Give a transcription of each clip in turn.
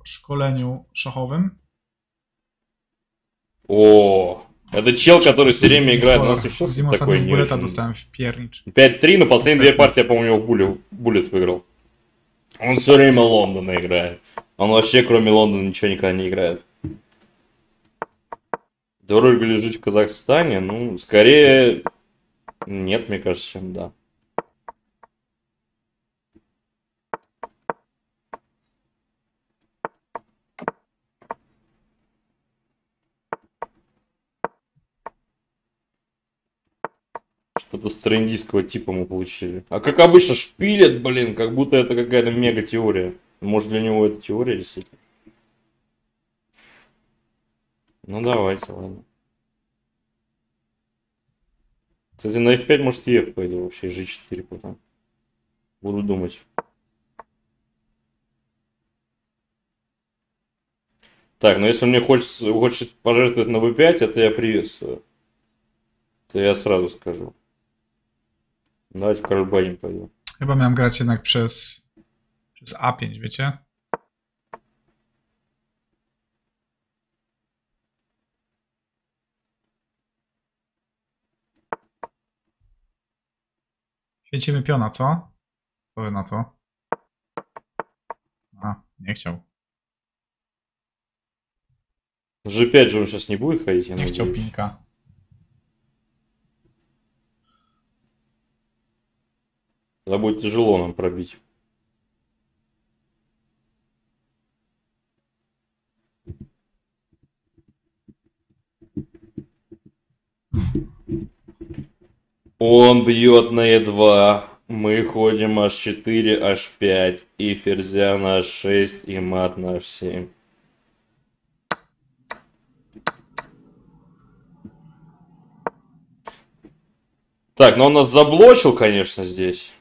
szkoleniu szachowym. О, это чел, который все время играет. У нас еще Видимо, такой не булета очень. dostałem w piernicz. 5-3, но последние две партии я, по-моему, у него в буллет выиграл. Он все время Лондона играет. Он вообще, кроме Лондона, ничего никогда не играет. Дорого ли жить в Казахстане? Ну, скорее... Нет, мне кажется, чем да. Что-то стрендийского типа мы получили. А как обычно шпилят, блин, как будто это какая-то мега теория. Может, для него это теория действительно? Ну давайте, ладно. Кстати, на F5 может и F пойду вообще, G4 потом. Буду думать. Так, но если он мне хочет пожертвовать на B5, это я приветствую. To ja сразу скажу. Давайте король B1 пойду. Chyba miałem grać jednak przez A5, wiecie? Święcimy piona, co? Co wy na to? A, nie chciał. G5 же он сейчас не будет ходить, я Nie chciał надеюсь. pinka. Тогда будет тяжело нам пробить. Он бьет на Е2. Мы ходим H4, H5. И ферзя на H6, и мат на H7. Так, но он нас заблочил, конечно, здесь.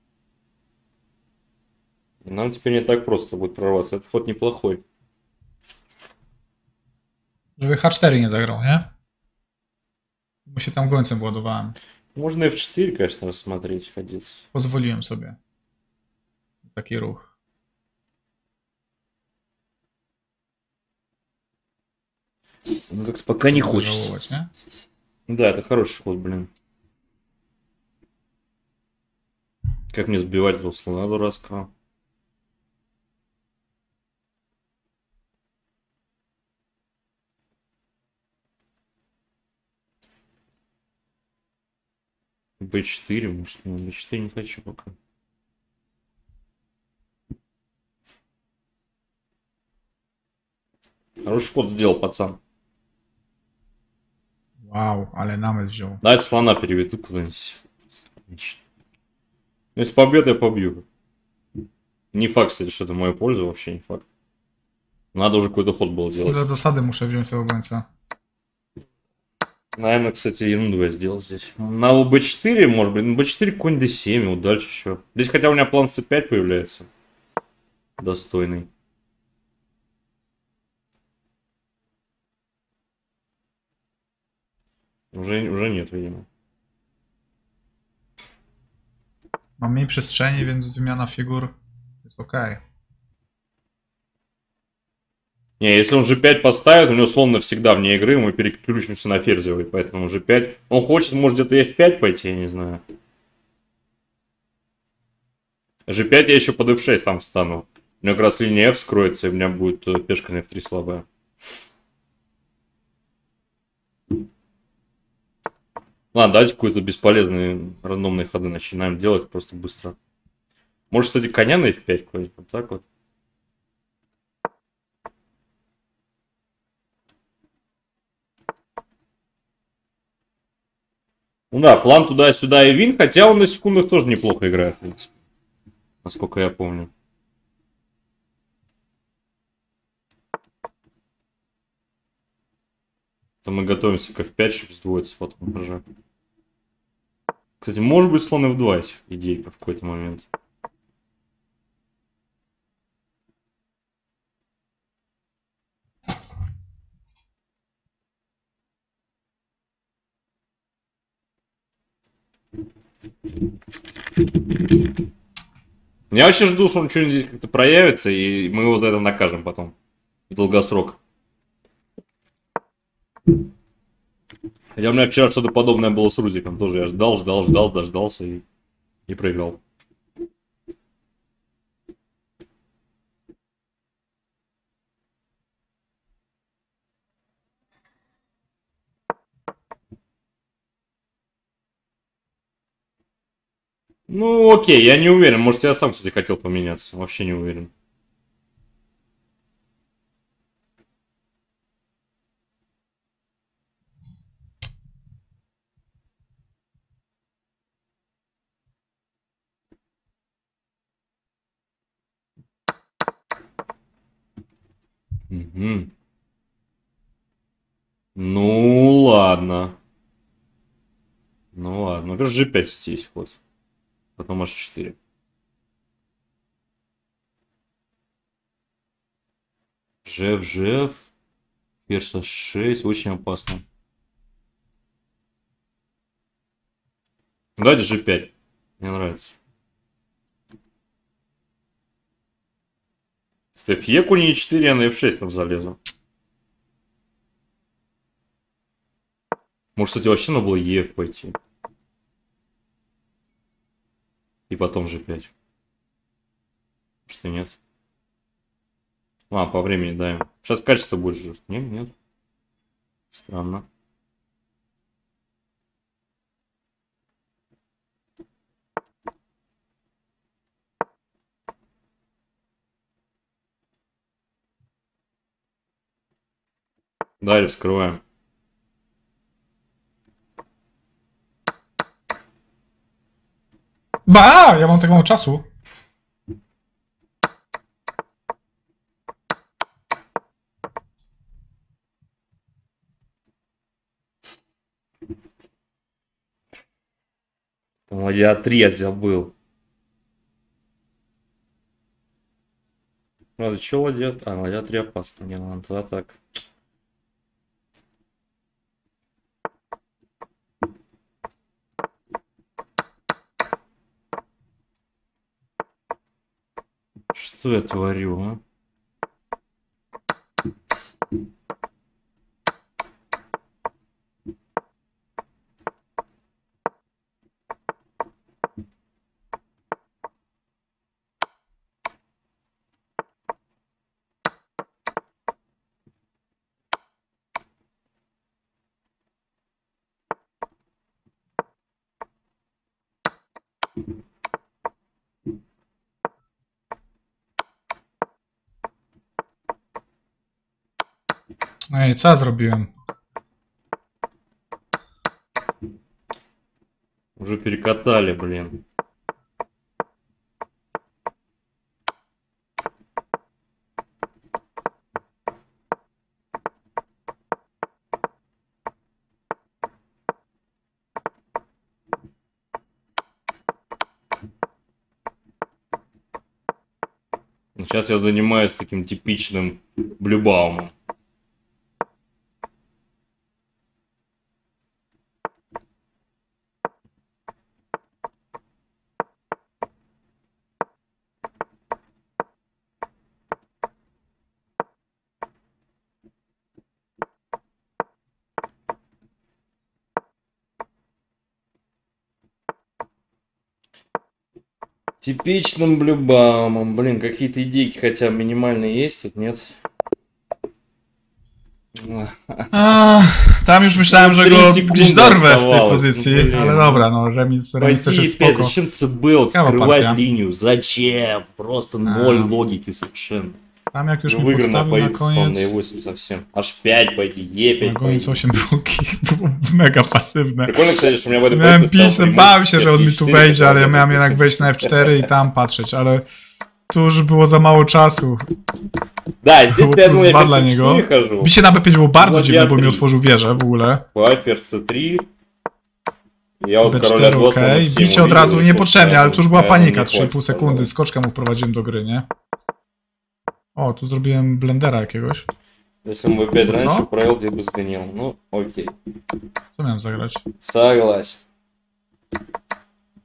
И нам теперь не так просто будет прорваться. Этот ход неплохой. Żeby H4 nie zagrał, nie? Bo się tam gońcem władowałem. Можно F4, конечно, рассмотреть, ходить. Pozwoliłem sobie. Taki ruch. Ну, как пока не хочется. Żałować, nie? Да, это хороший ход, блин. Как мне сбивать этого слона дурацкого? B4, может, ну, B4 не хочу пока. Хороший ход сделал, пацан. Wow, ale namysł wziął. Давайте слона переведу куда-нибудь. Отлично. Ну, если побьет, я побью. Не факт, кстати, что это в мою пользу, вообще не факт. Надо уже какой-то ход было делать. Do zasady muszę wziąć tego gońca. Наверное, кстати, ерунду я сделал здесь. На b4, может быть, на b4 конь d7, и вот дальше еще. Здесь хотя у меня план c5 появляется. Достойный. Уже нет, видимо. Mam mniej przestrzeni, więc wymiana figur jest ok. Не, если он g5 поставит, у него слон навсегда вне игры, мы переключимся на ферзевый, поэтому g5. Он хочет, может, где-то f5 пойти, я не знаю. g5 я еще под f6 там встану. У меня как раз линия f скроется, и у меня будет пешка на f3 слабая. Ладно, давайте какой-то бесполезные рандомные ходы начинаем делать просто быстро. Может, кстати, коня на f5 какой-нибудь, вот так вот. Ну да, план туда-сюда и вин, хотя он на секундах тоже неплохо играет, в принципе. Насколько я помню. То мы готовимся к f5, чтобы сдвоиться потом прожать. Кстати, может быть слон f2 идейка в какой-то момент. Я вообще жду, что он что-нибудь здесь как-то проявится, и мы его за это накажем потом. в долгосрок. Хотя у меня вчера что-то подобное было с Рузиком. Тоже я ждал, дождался и проиграл. Ну, окей, я не уверен. Может, я сам, кстати, хотел поменяться. Вообще не уверен. Угу. Ну, ладно. Ну, ладно. Во-первых, G5 есть ход. Потом H4. Жеф. Ферзь H6. Очень опасно. Давайте G5. Мне нравится. Если фье кунь E4, я на F6 там залезу. Может, кстати, вообще надо было EF пойти. И потом G5. Что нет? А, по времени даем. Сейчас качество будет жестко. Нет. Странно. Далее вскрываем. Ba, ja mam tego mało czasu. Там ладья 3 я забыл. Надо, что ладья? А, ладья 3 опасно. Не, ладно, тогда так. Что я творю, а? Ej, co ja zrobiłem? Уже перекатали, блин. Сейчас я занимаюсь таким типичным блюбаумом. Типичным блюбаумом. Блин, какие-то идейки хотя бы минимальные есть, тут нет. Tam już myślałem, że go 3 sekundy gdzieś dorwę w tej ostawało. pozycji, No, blin. ale dobra, no remis też Пойти jest E5, spoko. зачем ЦБ вот Ciekawa скрывать partia. линию? Зачем? Просто ноль логики совершенно. Tam jak już Ну, mi выигранная postawił na позиция слон на koniec, E8 совсем. H5 пойти, E5 na koniec пойти. 8 bułki, było mega pasywne. Прикольно, кстати, что у меня в этой Miałem позиции pić, стал no преимущество bałem się, że on mi ферзь tu E4, wejdzie, ale ja который miałem был jednak wejść na F4 i tam patrzeć, ale tu już było za mało czasu. Да, здесь Było я plus думаю, я 2 ферзь dla niego. E4 хожу. Bicie na B5 było bardzo Ладья dziwne, bo mi 3. otworzył wieżę w ogóle. Пай, ферзь C3. Я вот король B4 А2, ok. слон F7 Bicie od razu увидел, niepotrzebnie, решил, ale tu już była что panika. не 3,5 хватит, sekundy, пожалуй. skoczka mu wprowadziłem do gry, nie? O, tu zrobiłem blendera jakiegoś. Если бы B5 Ну, раньше что? провел, я бы сгонял. Ну, окей. Co miałem zagrać? Согласен.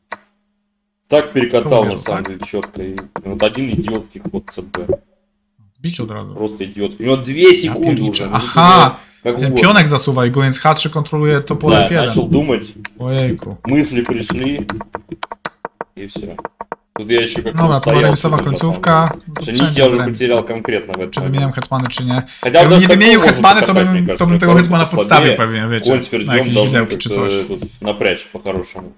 Так перекатал Кого на вижу, самом так? деле четко. И вот один идиотский ход ЦБ. Zbić od razu. Просто идиотский. У него 2 секунды pierniczę. уже. Ну, Aha! Как Ten угодно. pionek zasuwa i goniec H3 kontroluje to pole Да, F1. начал думать, Ojejku. мысли пришли, и все. Тут я еще как-то Dobra, to była устоял. remisowa на самом końcówka. деле. No to Что wszędzie нить я jest уже remis. потерял конкретно в Czy этом. wymieniam hetmany, czy nie. Хотя Jakbym даже nie такого wymienił можно hetmany, to покопать, мне bym, кажется, to bym tego кого-то hetmana послабее. podstawił pewnie, wiecie. Конь с Na ферзем jakieś должны widełki czy coś. тут напрячь по-хорошему.